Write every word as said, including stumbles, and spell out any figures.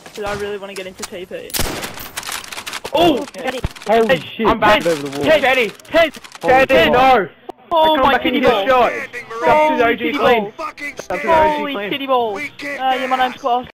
because I really want to get into T P. Oh! Okay. Holy shit, I'm back over the wall. Teddy! Ted! Teddy, no! Oh my kitty titty balls! shot! Stop to the O G Holy titty clean! balls! Stop to the O G Holy clean! titty balls! Uh, yeah, my name's Klaus.